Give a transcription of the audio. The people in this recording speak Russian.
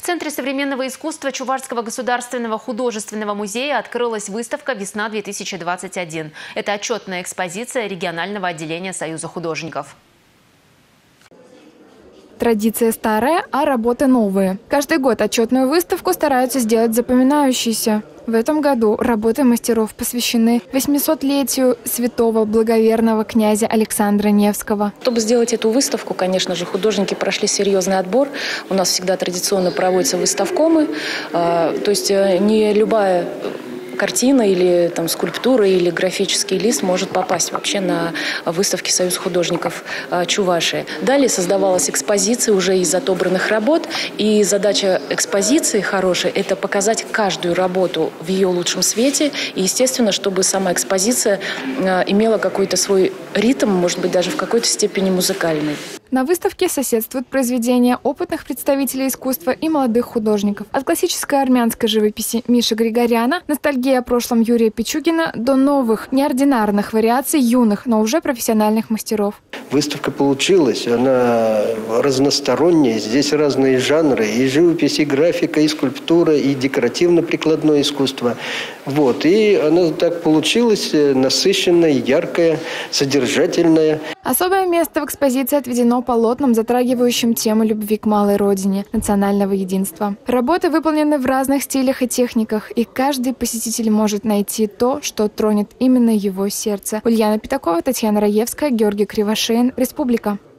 Центре современного искусства Чувашского государственного художественного музея открылась выставка «Весна-2021». Это отчетная экспозиция регионального отделения Союза художников. Традиция старая, а работы новые. Каждый год отчетную выставку стараются сделать запоминающейся. В этом году работы мастеров посвящены 800-летию святого благоверного князя Александра Невского. Чтобы сделать эту выставку, конечно же, художники прошли серьезный отбор. У нас всегда традиционно проводятся выставкомы. То есть не любая картина или скульптура или графический лист может попасть вообще на выставки Союза художников Чувашии. Далее создавалась экспозиция уже из отобранных работ. И задача экспозиции хорошей – это показать каждую работу в ее лучшем свете. И, естественно, чтобы сама экспозиция имела какой-то свой ритм, может быть, даже в какой-то степени музыкальный. На выставке соседствуют произведения опытных представителей искусства и молодых художников. От классической армянской живописи Миши Григоряна, ностальгии о прошлом Юрия Пичугина до новых, неординарных вариаций юных, но уже профессиональных мастеров. Выставка получилась, она разносторонняя, здесь разные жанры, и живопись, и графика, и скульптура, и декоративно-прикладное искусство. И она так получилась, насыщенная, яркая, содержательная. Особое место в экспозиции отведено полотнам, затрагивающим тему любви к малой родине, национального единства. Работы выполнены в разных стилях и техниках, и каждый посетитель может найти то, что тронет именно его сердце. Ульяна Пятакова, Татьяна Раевская, Георгий Кривошеин, Республика.